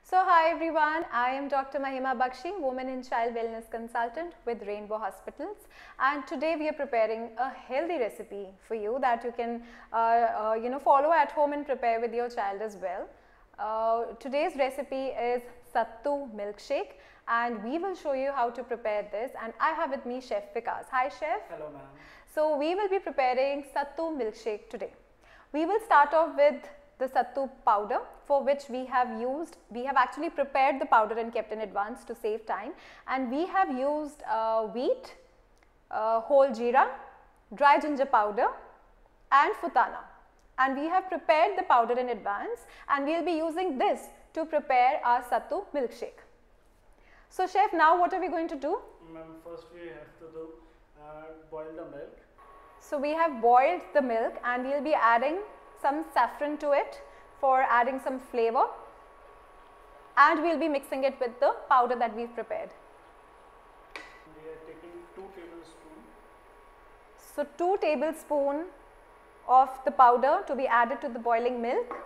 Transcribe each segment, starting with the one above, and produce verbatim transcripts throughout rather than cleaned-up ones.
So hi everyone, I am Doctor Mahima Bakshi, Women and Child Wellness Consultant with Rainbow Hospitals, and today we are preparing a healthy recipe for you that you can uh, uh, you know follow at home and prepare with your child as well. Uh, today's recipe is Sattu milkshake, and we will show you how to prepare this, and I have with me Chef Vikas. Hi Chef. Hello ma'am. So we will be preparing Sattu milkshake today. We will start off with the sattu powder, for which we have used, we have actually prepared the powder and kept in advance to save time, and we have used uh, wheat, uh, whole jeera, dry ginger powder and futana, and we have prepared the powder in advance, and we will be using this to prepare our sattu milkshake. So chef, now what are we going to do? Ma'am, first we have to do uh, boil the milk. So we have boiled the milk and we will be adding some saffron to it for adding some flavor, and we will be mixing it with the powder that we've prepared. We are taking two tablespoons. So two tablespoons of the powder to be added to the boiling milk.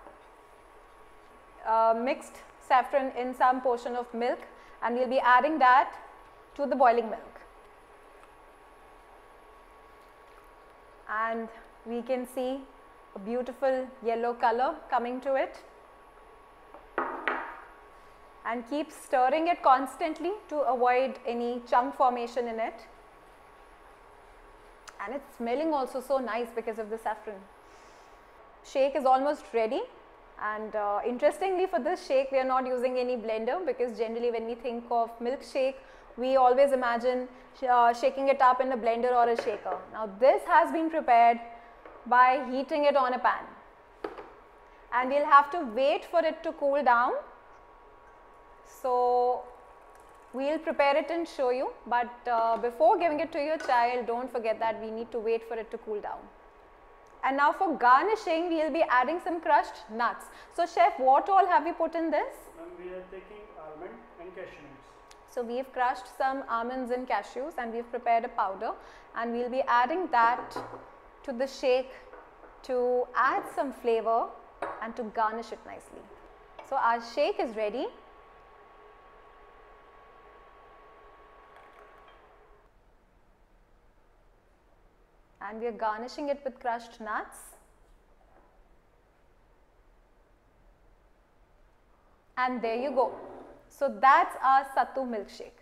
Uh, mixed saffron in some portion of milk, and we will be adding that to the boiling milk. And we can see a beautiful yellow color coming to it, and keep stirring it constantly to avoid any chunk formation in it. And it's smelling also so nice because of the saffron. Shake is almost ready, and uh, interestingly for this shake we are not using any blender, because generally when we think of milkshake we always imagine uh, shaking it up in a blender or a shaker. Now this has been prepared by heating it on a pan, and we'll have to wait for it to cool down. So we'll prepare it and show you, but uh, before giving it to your child, don't forget that we need to wait for it to cool down. And now for garnishing, we'll be adding some crushed nuts. So chef, what all have we put in this? Ma'am, we are taking almond and cashew nuts. So we've crushed some almonds and cashews, and we've prepared a powder, and we'll be adding that to the shake to add some flavor and to garnish it nicely. So our shake is ready. And we are garnishing it with crushed nuts. And there you go. So that's our sattu milkshake.